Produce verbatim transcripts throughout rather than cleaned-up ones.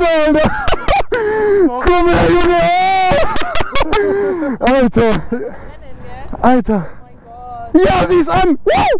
no, no. Kom her, Junge! Alter! Alter! Oh mein Gott! Ja, sie ist an! Woo!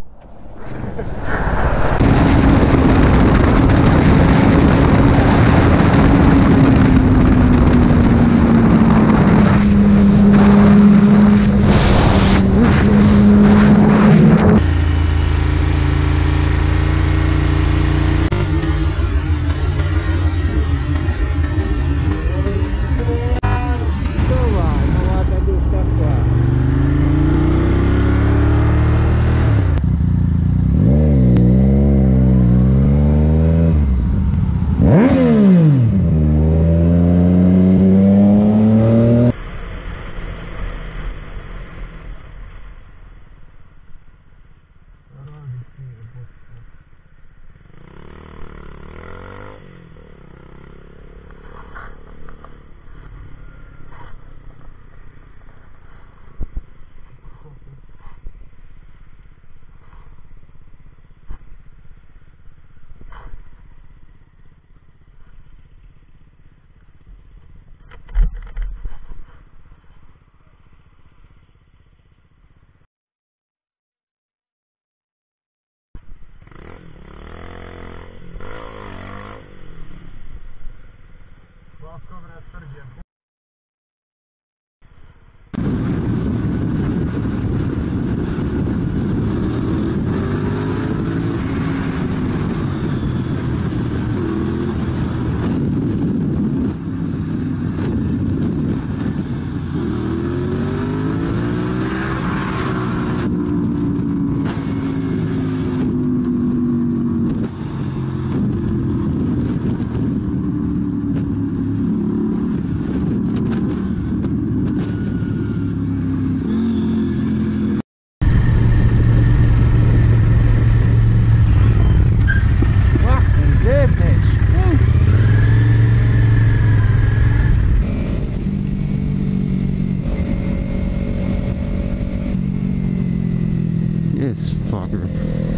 Yes, fucker.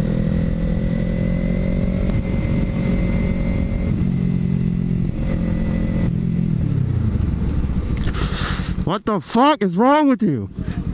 What the fuck is wrong with you?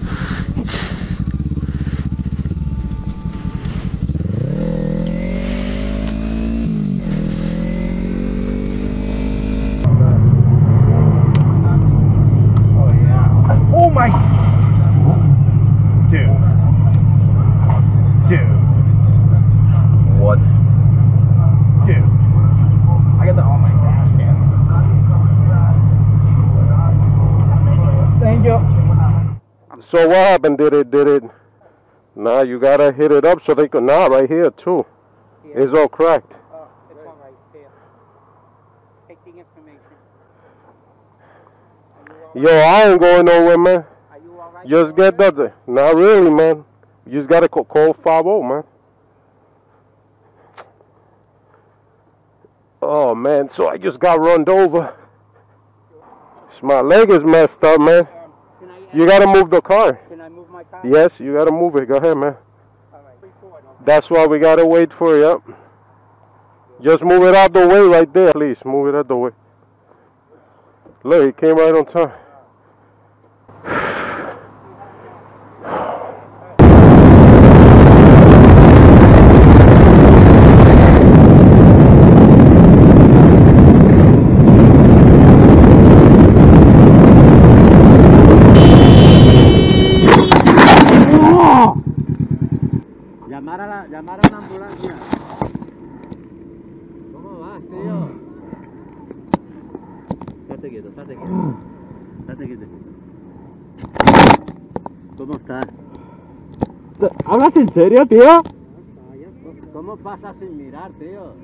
So what happened? Did it, did it, nah, you gotta hit it up so they could, nah, right here too. Here. It's all cracked. Oh, it's all right here. Take the information. Yo, I ain't going nowhere, man. Are you all right? Just get the, not really, man. You just gotta call, call five oh, man. Oh, man, so I just got run over. My leg is messed up, man. You gotta move the car. Can I move my car? Yes, you gotta move it. Go ahead, man. All right. That's why we gotta wait for you. Yep. Just move it out the way right there. Please, move it out the way. Look, it came right on time. Llamar a, la, llamar a una ambulancia. ¿Cómo vas, tío? Estate quieto, estate quieto. Estate quieto. ¿Cómo estás? ¿Hablas en serio, tío? ¿Cómo pasas sin mirar, tío?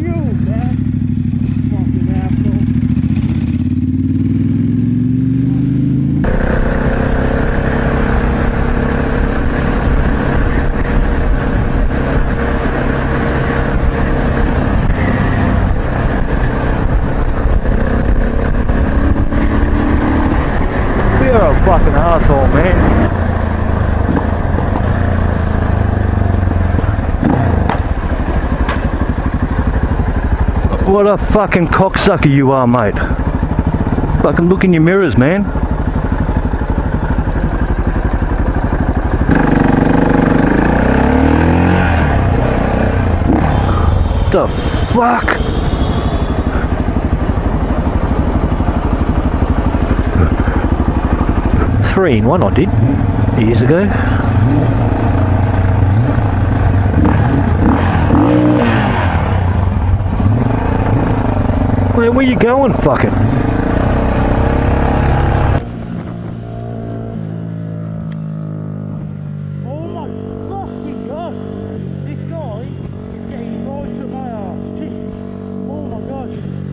you, man. Fucking asshole. You're a fucking asshole, man. What a fucking cocksucker you are, mate. Fucking look in your mirrors, man. The fuck? Three in one I did years ago. Where were you going, fucking? Oh my fucking god! This guy is getting right up my arse. Gee. Oh my god.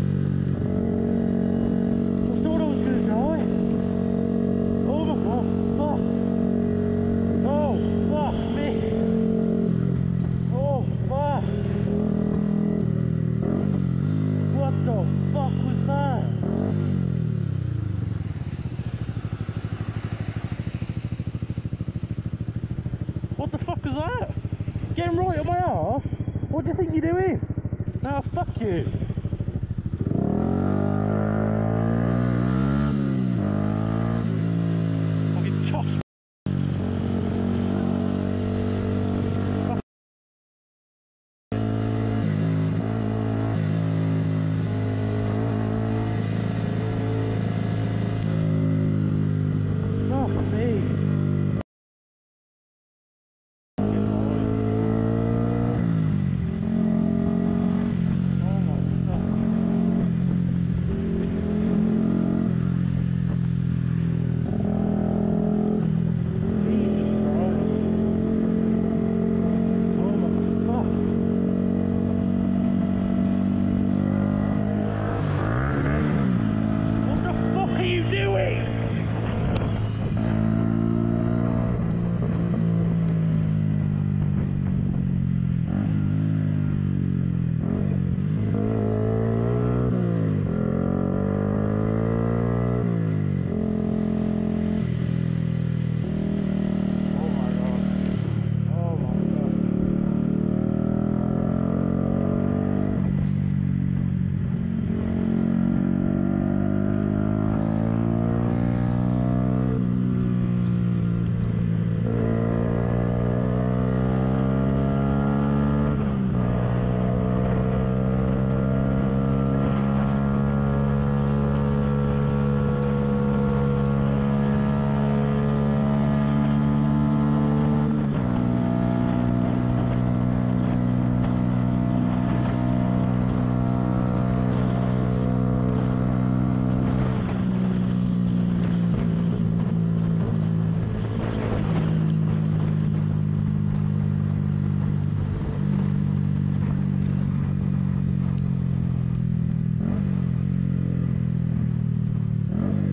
I thought I was gonna die. Oh my god, fuck. Oh fuck me. Oh fuck. What the fuck was that? What the fuck was that? Getting right up my arse? What do you think you're doing? No, fuck you. I'll get tossed. Fuck me.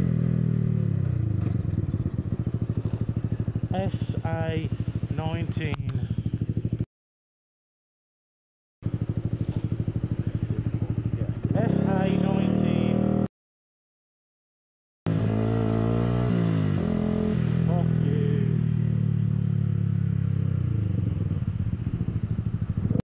S A nineteen.